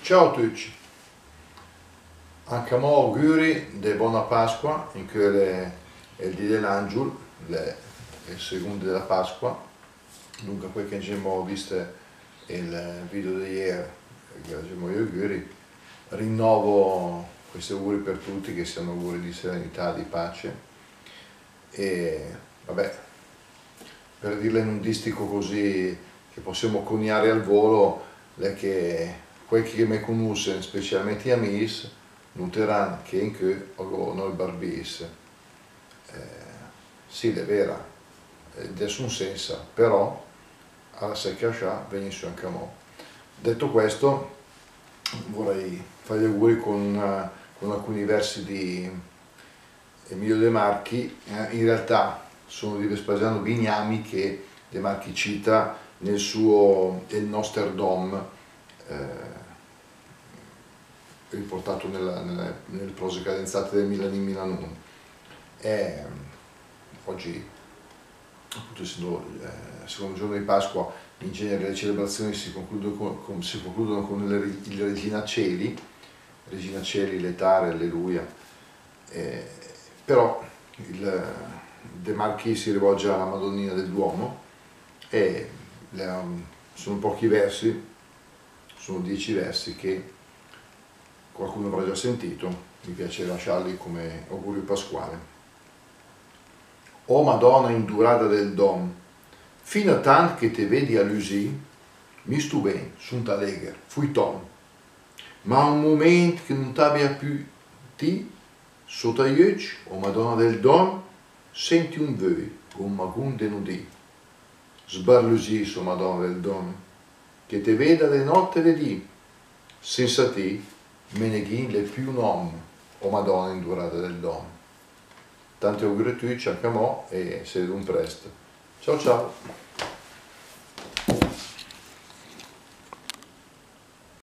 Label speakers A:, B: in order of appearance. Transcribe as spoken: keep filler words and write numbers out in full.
A: Ciao a tutti, anche a me auguri di buona Pasqua, in cui è il dì dell'Angelo, è il secondo della Pasqua. Dunque, poi che abbiamo visto il video di ieri, che abbiamo gli auguri, rinnovo questi auguri per tutti, che siano auguri di serenità, di pace. E vabbè, per dirle in un distico così che possiamo coniare al volo, è che quelli che mi conoscono, specialmente gli amici, noteranno che in che ho noi barbis. Eh, sì, è vera, adesso un senso, però alla secchia scià venisse anche a mo'. Detto questo, vorrei fare gli auguri con, con alcuni versi di Emilio De Marchi. Eh, in realtà sono di Vespasiano Vignami che De Marchi cita nel suo Il Nosterdom, eh, riportato nella, nelle, nelle prose cadenzate del Milan in Milanuno. E oggi, appunto, essendo il eh, secondo giorno di Pasqua, in genere le celebrazioni si concludono con, con, si concludono con il, il Regina Celi, Regina Celi, letare, alleluia. Eh, però il De Marchi si rivolge alla Madonnina del Duomo e le, sono pochi versi, sono dieci versi che qualcuno avrà già sentito, mi piace lasciarli come augurio pasquale. O Madonna indurada del Dom, fino a tant che te vedi a Lusi, mi stu ben, sunt allegher, fui tom, ma un moment che non t'abbia più ti, sotto gli occhi, o Madonna del Dom, senti un vœu, un magun denudì. Sbarlusi, so Madonna del Dom, che te veda le notte e le dì, senza te, Meneghin le più nom, o Madonna indurata del Dom. Tanti auguri a tutti, anche a mo' e se vedremo presto. Ciao ciao!